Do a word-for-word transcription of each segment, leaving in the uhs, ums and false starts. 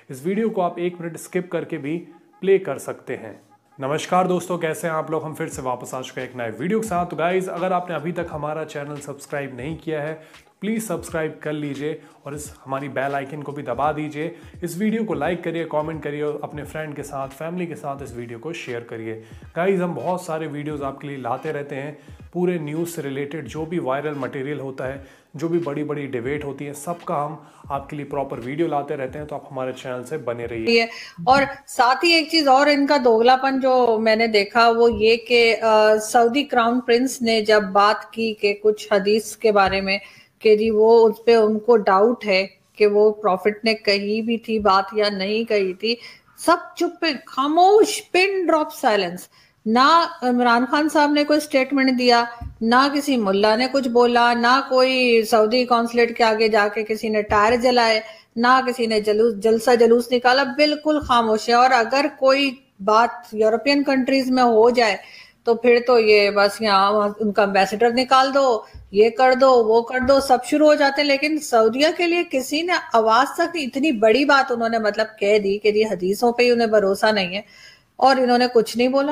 इस वीडियो को आप एक मिनट स्किप करके भी प्ले कर सकते हैं। नमस्कार दोस्तों, कैसे हैं आप लोग। हम फिर से वापस आ चुके हैं एक नए वीडियो के साथ। तो गाइज, अगर आपने अभी तक हमारा चैनल सब्सक्राइब नहीं किया है तो प्लीज़ सब्सक्राइब कर लीजिए और इस हमारी बेल आइकन को भी दबा दीजिए। इस वीडियो को लाइक करिए, कमेंट करिए और अपने फ्रेंड के साथ, फैमिली के साथ इस वीडियो को शेयर करिए। गाइज, हम बहुत सारे वीडियोस आपके लिए लाते रहते हैं, पूरे न्यूज़ से रिलेटेड जो भी वायरल मटेरियल होता है, जो भी बड़ी बड़ी डिबेट होती है, सबका हम आपके लिए प्रॉपर वीडियो लाते रहते हैं। तो आप हमारे चैनल से बने रहिए। और साथ ही एक चीज और, इनका दोगलापन जो मैंने देखा वो ये कि सऊदी क्राउन प्रिंस ने जब बात की कि कुछ हदीस के बारे में कि जी वो उस पे उनको डाउट है कि वो प्रॉफिट ने कही भी थी बात या नहीं कही थी, सब चुप है, खामोश, पिन ड्रॉप साइलेंस। ना इमरान खान साहब ने कोई स्टेटमेंट दिया, ना किसी मुल्ला ने कुछ बोला, ना कोई सऊदी कॉन्सुलेट के आगे जाके किसी ने टायर जलाए, ना किसी ने जलूस जलसा जलूस निकाला, बिल्कुल खामोश है। और अगर कोई बात यूरोपियन कंट्रीज में हो जाए तो फिर तो ये बस यहाँ उनका एम्बेसडर निकाल दो, ये कर दो, वो कर दो, सब शुरू हो जाते हैं। लेकिन सऊदिया के लिए किसी ने आवाज तक, इतनी बड़ी बात उन्होंने मतलब कह दी कि जी हदीसों पे ही उन्हें भरोसा नहीं है, और इन्होंने कुछ नहीं बोला।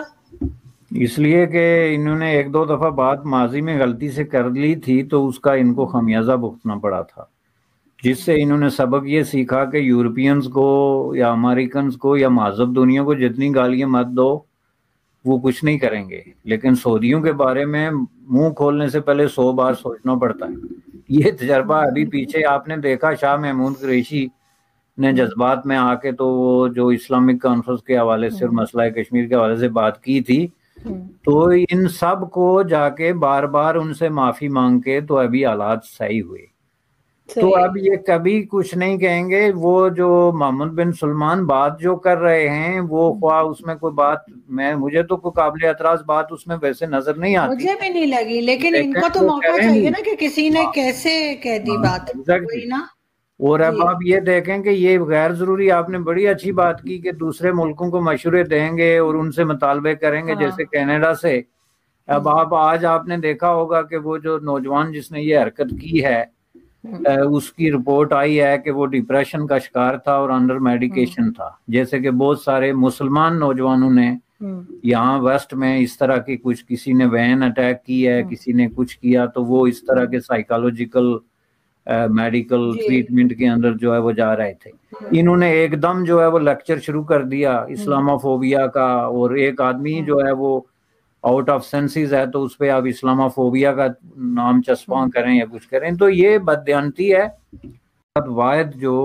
इसलिए कि इन्होंने एक दो दफा बात माजी में गलती से कर ली थी तो उसका इनको खमियाजा भुगतना पड़ा था, जिससे इन्होंने सबक ये सीखा कि यूरोपियंस को या अमेरिकन को या महजब दुनिया को जितनी गालियां मत दो, वो कुछ नहीं करेंगे। लेकिन सऊदियों के बारे में मुंह खोलने से पहले सौ बार सोचना पड़ता है। ये तजर्बा अभी पीछे आपने देखा, शाह महमूद कुरैशी ने जज्बात में आके तो वो जो इस्लामिक कॉन्फ्रेंस के हवाले से और मसला कश्मीर के हवाले से बात की थी, तो इन सब को जाके बार बार उनसे माफी मांग के तो अभी हालात सही हुए। तो अब ये कभी कुछ नहीं कहेंगे। वो जो मोहम्मद बिन सलमान बात जो कर रहे हैं वो ख्वाह उसमें कोई बात, मैं मुझे तो कोई काबिल एतराज बात उसमें वैसे नजर नहीं आती, मुझे भी नहीं लगी। लेकिन इनको तो मौका चाहिए ना कि किसी ने कैसे कह दी बात, वही ना। और अब आप ये देखें कि ये गैर जरूरी, आपने बड़ी अच्छी बात की कि दूसरे मुल्कों को मशवरे देंगे और उनसे मुतालबे करेंगे, हाँ। जैसे कनाडा से। अब आप आज आपने देखा होगा कि वो जो नौजवान जिसने ये हरकत की है, उसकी रिपोर्ट आई है कि वो डिप्रेशन का शिकार था और अंडर मेडिकेशन था। जैसे कि बहुत सारे मुसलमान नौजवानों ने यहाँ वेस्ट में इस तरह की कुछ, किसी ने वैन अटैक की है, किसी ने कुछ किया, तो वो इस तरह के साइकोलॉजिकल मेडिकल ट्रीटमेंट के अंदर जो है वो जा रहे थे। इन्होंने एकदम जो है वो लेक्चर शुरू कर दिया इस्लामोफोबिया का, और एक आदमी जो है वो आउट ऑफ सेंसेस है तो उस पर आप इस्लामोफोबिया का नाम चस्पा करें या कुछ करें, तो ये बददियानती है। वायद जो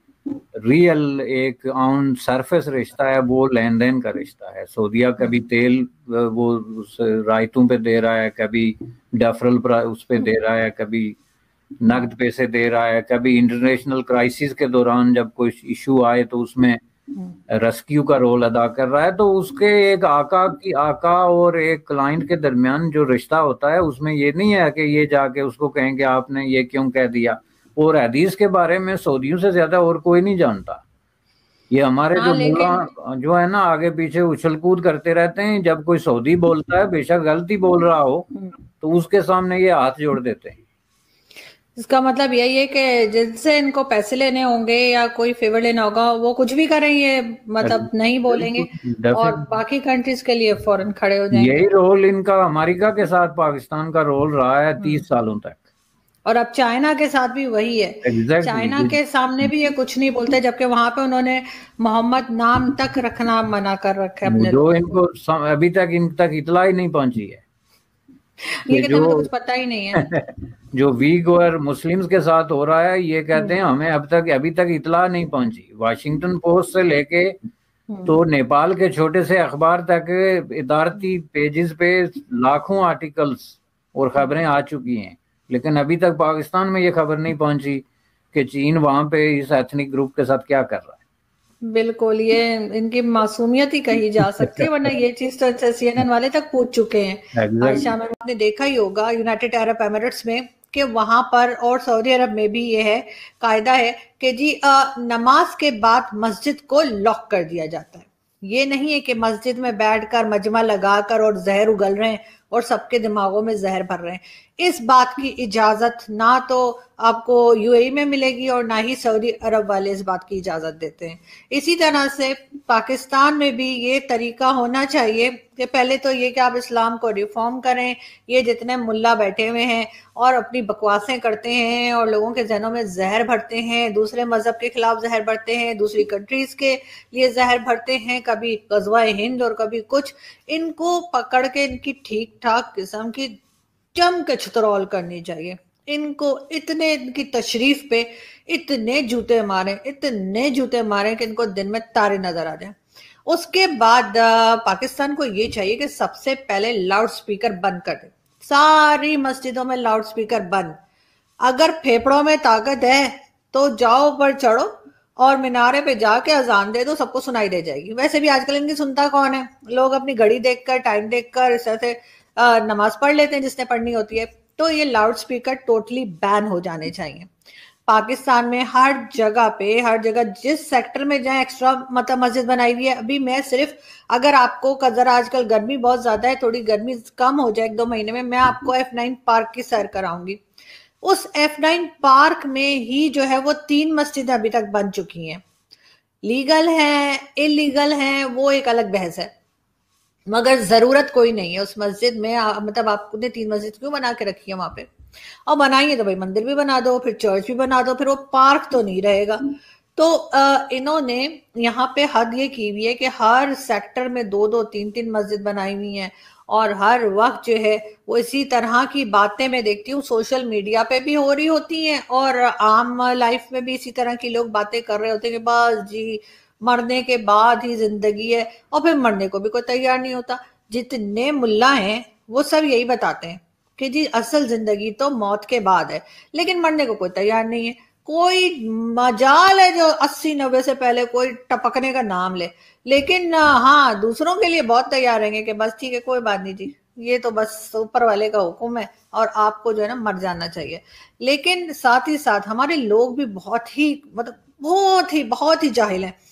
रियल एक ऑन सरफेस रिश्ता है वो लेन देन का रिश्ता है। सऊदिया कभी तेल वो उस रायतों पे दे रहा है, कभी डेफरल उस पे दे रहा है, कभी नकद पैसे दे रहा है, कभी इंटरनेशनल क्राइसिस के दौरान जब कोई इशू आए तो उसमें रेस्क्यू का रोल अदा कर रहा है। तो उसके एक आका की आका और एक क्लाइंट के दरमियान जो रिश्ता होता है उसमें ये नहीं है कि ये जाके उसको कहेंगे आपने ये क्यों कह दिया। और हदीस के बारे में सऊदियों से ज्यादा और कोई नहीं जानता। ये हमारे जो मुल्ला जो है ना आगे पीछे उछल कूद करते रहते हैं, जब कोई सऊदी बोलता है बेशक गलती बोल रहा हो तो उसके सामने ये हाथ जोड़ देते हैं। इसका मतलब यही है कि जिनसे इनको पैसे लेने होंगे या कोई फेवर लेना होगा वो कुछ भी करेंगे, मतलब नहीं बोलेंगे, और बाकी कंट्रीज के लिए फौरन खड़े हो जाएंगे। यही रोल इनका अमेरिका के साथ पाकिस्तान का रोल रहा है तीस सालों तक, और अब चाइना के साथ भी वही है। exactly. चाइना के सामने भी ये कुछ नहीं बोलते, जबकि वहां पे उन्होंने मोहम्मद नाम तक रखना मना कर रखा है अपने, जो इनको अभी तक इन तक इतला ही नहीं पहुंची है। ये जो तो कुछ पता ही नहीं है जो वीग और मुस्लिम्स के साथ हो रहा है, ये कहते हैं हमें अब तक अभी तक इतला नहीं पहुंची। वाशिंगटन पोस्ट से लेके तो नेपाल के छोटे से अखबार तक इदारती पेजेस पे लाखों आर्टिकल्स और खबरें आ चुकी हैं, लेकिन अभी तक पाकिस्तान में ये खबर नहीं पहुंची कि चीन वहां पे इस एथनिक ग्रुप के साथ क्या कर रहा है। बिल्कुल, ये इनकी मासूमियत ही कही जा सकती है, वरना ये चीज तो सीएनएन वाले तक पूछ चुके हैं। आज शाम में आपने देखा ही होगा यूनाइटेड अरब एमिरेट्स में कि वहां पर और सऊदी अरब में भी ये है कायदा है कि जी आ, नमाज के बाद मस्जिद को लॉक कर दिया जाता है। ये नहीं है कि मस्जिद में बैठकर मजमा लगाकर और जहर उगल रहे हैं और सबके दिमागों में जहर भर रहे हैं। इस बात की इजाजत ना तो आपको यूएई में मिलेगी और ना ही सऊदी अरब वाले इस बात की इजाजत देते हैं। इसी तरह से पाकिस्तान में भी ये तरीका होना चाहिए कि पहले तो ये कि आप इस्लाम को रिफॉर्म करें। ये जितने मुल्ला बैठे हुए हैं और अपनी बकवासें करते हैं और लोगों के जहनों में जहर भरते हैं, दूसरे मजहब के खिलाफ जहर भरते हैं, दूसरी कंट्रीज के लिए जहर भरते हैं, कभी गजवा हिंद और कभी कुछ, इनको पकड़ के इनकी ठीक ठाक किस्म की जम के छतरौल करनी चाहिए। इनको इतने इनकी तशरीफ पे इतने जूते मारे इतने जूते मारे कि इनको दिन में तारे नजर आ जाए। उसके बाद पाकिस्तान को ये चाहिए कि सबसे पहले लाउड स्पीकर बंद कर दे। सारी मस्जिदों में लाउड स्पीकर बंद। अगर फेफड़ों में ताकत है तो जाओ ऊपर चढ़ो और मीनारे पे जाके अजान दे दो, सबको सुनाई दे जाएगी। वैसे भी आजकल इनकी सुनता कौन है? लोग अपनी घड़ी देखकर, टाइम देखकर इस तरह से नमाज पढ़ लेते हैं जिसने पढ़नी होती है। तो ये लाउड स्पीकर टोटली बैन हो जाने चाहिए। पाकिस्तान में हर जगह पे, हर जगह जिस सेक्टर में जहाँ एक्स्ट्रा मतलब मस्जिद बनाई हुई है, अभी मैं सिर्फ अगर आपको कदर आजकल गर्मी बहुत ज्यादा है, थोड़ी गर्मी कम हो जाए एक दो महीने में, मैं आपको एफ नाइन पार्क की सैर कराऊंगी। उस एफ नाइन पार्क में ही जो है वो तीन मस्जिदें अभी तक बन चुकी हैं। लीगल है इलीगल है वो एक अलग बहस है, मगर जरूरत कोई नहीं है उस मस्जिद में। मतलब आपने तीन मस्जिद क्यों बना के रखी है वहां पे? और बनाइए तो भाई मंदिर भी बना दो, फिर चर्च भी बना दो, फिर वो पार्क तो नहीं रहेगा। तो आ, इन्होंने यहाँ पे हद ये की हुई है कि हर सेक्टर में दो दो तीन तीन मस्जिद बनाई हुई हैं और हर वक्त जो है वो इसी तरह की बातें मैं देखती हूँ सोशल मीडिया पे भी हो रही होती हैं और आम लाइफ में भी इसी तरह की लोग बातें कर रहे होते हैं कि बस जी मरने के बाद ही जिंदगी है, और फिर मरने को भी कोई तैयार नहीं होता। जितने मुल्ला हैं वो सब यही बताते हैं कि जी असल जिंदगी तो मौत के बाद है, लेकिन मरने को कोई तैयार नहीं है। कोई मजाल है जो अस्सी नब्बे से पहले कोई टपकने का नाम ले, लेकिन हाँ दूसरों के लिए बहुत तैयार रहेंगे कि बस ठीक है कोई बात नहीं जी, ये तो बस ऊपर वाले का हुक्म है और आपको जो है ना मर जाना चाहिए। लेकिन साथ ही साथ हमारे लोग भी बहुत ही मतलब बहुत ही बहुत ही जाहिल हैं।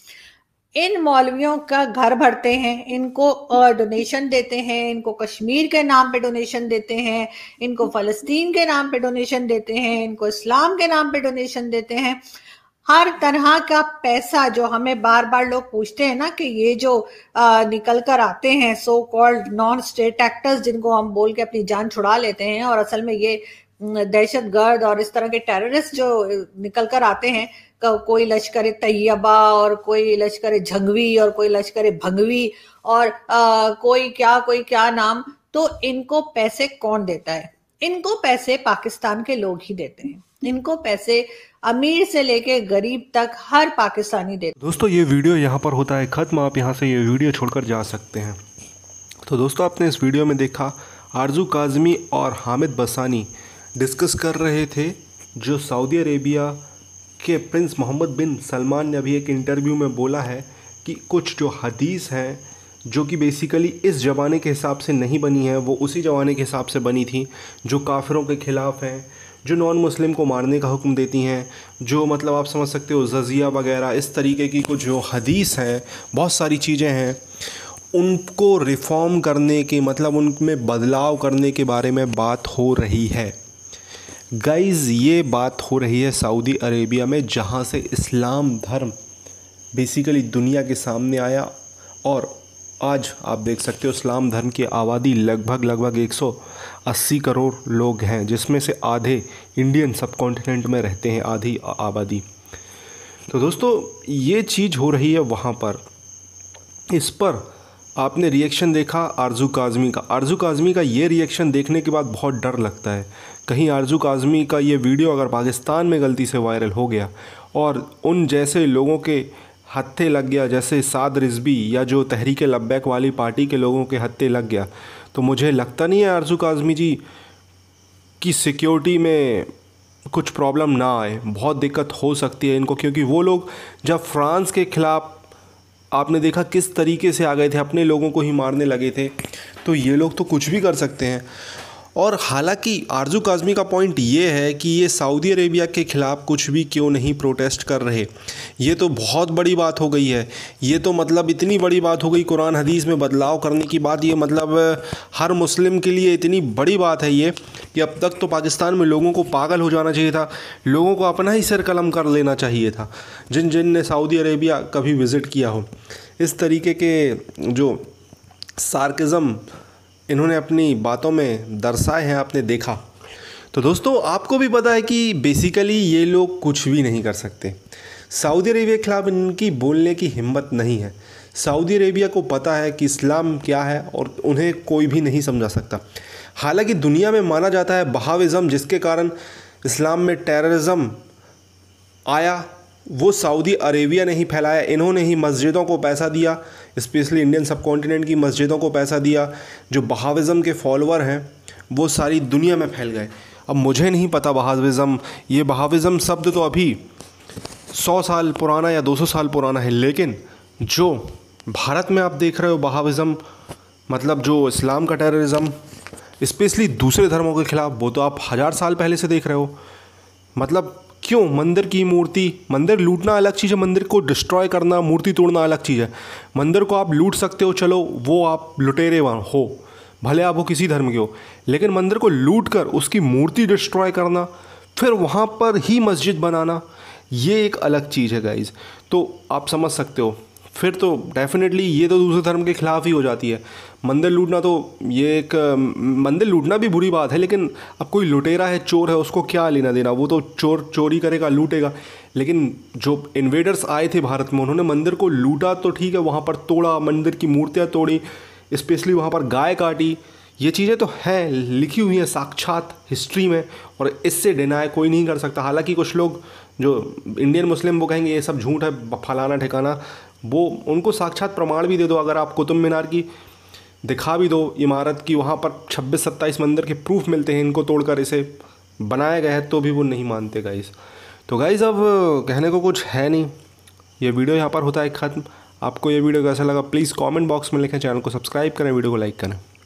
इन मौलवियों का घर भरते हैं, इनको डोनेशन देते हैं, इनको कश्मीर के नाम पे डोनेशन देते हैं, इनको फलस्तीन के नाम पे डोनेशन देते हैं, इनको इस्लाम के नाम पे डोनेशन देते हैं। हर तरह का पैसा जो हमें बार बार लोग पूछते हैं ना कि ये जो आ, निकल कर आते हैं so called non state actors, जिनको हम बोल के अपनी जान छुड़ा लेते हैं और असल में ये दहशत गर्द और इस तरह के टेररिस्ट जो निकल कर आते हैं, कोई लश्कर तैयबा और कोई लश्कर झंगवी और कोई लश्कर भंगवी और आ, कोई क्या कोई क्या नाम, तो इनको पैसे कौन देता है? इनको पैसे पाकिस्तान के लोग ही देते हैं। इनको पैसे अमीर से लेके गरीब तक हर पाकिस्तानी देते। दोस्तों ये वीडियो यहाँ पर होता है ख़त्म, आप यहाँ से ये वीडियो छोड़कर जा सकते हैं। तो दोस्तों आपने इस वीडियो में देखा आरजू काज़मी और हामिद बसानी डिस्कस कर रहे थे जो सऊदी अरेबिया के प्रिंस मोहम्मद बिन सलमान ने अभी एक इंटरव्यू में बोला है कि कुछ जो हदीस हैं जो कि बेसिकली इस ज़माने के हिसाब से नहीं बनी है, वो उसी ज़माने के हिसाब से बनी थी, जो काफिरों के ख़िलाफ़ हैं, जो नॉन मुस्लिम को मारने का हुक्म देती हैं, जो मतलब आप समझ सकते हो जजिया वगैरह इस तरीके की कुछ जो हदीस हैं, बहुत सारी चीज़ें हैं, उनको रिफ़ॉर्म करने के मतलब उनमें बदलाव करने के बारे में बात हो रही है। गाइज़ ये बात हो रही है सऊदी अरेबिया में, जहाँ से इस्लाम धर्म बेसिकली दुनिया के सामने आया और आज आप देख सकते हो इस्लाम धर्म की आबादी लगभग लगभग एक सौ अस्सी करोड़ लोग हैं, जिसमें से आधे इंडियन सब कॉन्टिनेंट में रहते हैं, आधी आबादी। तो दोस्तों ये चीज़ हो रही है वहाँ पर। इस पर आपने रिएक्शन देखा आरजू काज़मी का। आरजू काज़मी का ये रिएक्शन देखने के बाद बहुत डर लगता है, कहीं आरजू काज़मी का ये वीडियो अगर पाकिस्तान में गलती से वायरल हो गया और उन जैसे लोगों के हत्थे लग गया, जैसे साद रिजवी या जो तहरीक लब्बैक वाली पार्टी के लोगों के हत्थे लग गया, तो मुझे लगता नहीं है आरजू काज़मी जी की सिक्योरिटी में कुछ प्रॉब्लम ना आए। बहुत दिक्कत हो सकती है इनको, क्योंकि वो लोग जब फ्रांस के ख़िलाफ़ आपने देखा किस तरीके से आ गए थे, अपने लोगों को ही मारने लगे थे, तो ये लोग तो कुछ भी कर सकते हैं। और हालांकि आरजू काज़मी का पॉइंट ये है कि ये सऊदी अरेबिया के ख़िलाफ़ कुछ भी क्यों नहीं प्रोटेस्ट कर रहे, ये तो बहुत बड़ी बात हो गई है। ये तो मतलब इतनी बड़ी बात हो गई कुरान हदीस में बदलाव करने की बात, ये मतलब हर मुस्लिम के लिए इतनी बड़ी बात है ये कि अब तक तो पाकिस्तान में लोगों को पागल हो जाना चाहिए था, लोगों को अपना ही सिर कलम कर लेना चाहिए था जिन जिन ने सऊदी अरेबिया कभी विज़िट किया हो। इस तरीके के जो सार्किज़म इन्होंने अपनी बातों में दर्शाए हैं आपने देखा। तो दोस्तों आपको भी पता है कि बेसिकली ये लोग कुछ भी नहीं कर सकते। सऊदी अरेबिया के खिलाफ इनकी बोलने की हिम्मत नहीं है। सऊदी अरेबिया को पता है कि इस्लाम क्या है और उन्हें कोई भी नहीं समझा सकता। हालांकि दुनिया में माना जाता है बहाविज़म जिसके कारण इस्लाम में टेररिज्म आया वो सऊदी अरेबिया ने ही फैलाया। इन्होंने ही मस्जिदों को पैसा दिया, स्पेशली इंडियन सब कॉन्टिनेंट की मस्जिदों को पैसा दिया। जो बहाविज़म के फॉलोअर हैं वो सारी दुनिया में फैल गए। अब मुझे नहीं पता बहाविज़म, ये बहाविज़म शब्द तो अभी सौ साल पुराना या दो सौ साल पुराना है, लेकिन जो भारत में आप देख रहे हो बहाविज़म मतलब जो इस्लाम का टेररिज्म स्पेशली दूसरे धर्मों के ख़िलाफ़, वो तो आप हज़ार साल पहले से देख रहे हो। मतलब क्यों मंदिर की मूर्ति, मंदिर लूटना अलग चीज़ है, मंदिर को डिस्ट्रॉय करना, मूर्ति तोड़ना अलग चीज़ है। मंदिर को आप लूट सकते हो, चलो वो आप लुटेरे हो, भले आप वो किसी धर्म के हो, लेकिन मंदिर को लूट कर उसकी मूर्ति डिस्ट्रॉय करना फिर वहाँ पर ही मस्जिद बनाना, ये एक अलग चीज़ है गाइज़। तो आप समझ सकते हो फिर तो डेफिनेटली ये तो दूसरे धर्म के ख़िलाफ़ ही हो जाती है। मंदिर लूटना तो ये एक मंदिर लूटना भी बुरी बात है, लेकिन अब कोई लुटेरा है, चोर है, उसको क्या लेना देना, वो तो चोर चोरी करेगा, लूटेगा। लेकिन जो इन्वेडर्स आए थे भारत में उन्होंने मंदिर को लूटा तो ठीक है, वहाँ पर तोड़ा, मंदिर की मूर्तियाँ तोड़ी, स्पेशली वहाँ पर गाय काटी, ये चीज़ें तो हैं, लिखी हुई हैं साक्षात हिस्ट्री में और इससे डिनाई कोई नहीं कर सकता। हालांकि कुछ लोग जो इंडियन मुस्लिम वो कहेंगे ये सब झूठ है, फलाना ठिकाना, वो उनको साक्षात प्रमाण भी दे दो। अगर आप कुतुब मीनार की दिखा भी दो इमारत की, वहाँ पर छब्बीस सत्ताईस मंदिर के प्रूफ मिलते हैं इनको तोड़कर इसे बनाया गया है, तो भी वो नहीं मानते गाइस। तो गाइस अब कहने को कुछ है नहीं, ये वीडियो यहाँ पर होता है ख़त्म। आपको ये वीडियो कैसा लगा प्लीज़ कमेंट बॉक्स में लिखें, चैनल को सब्सक्राइब करें, वीडियो को लाइक करें।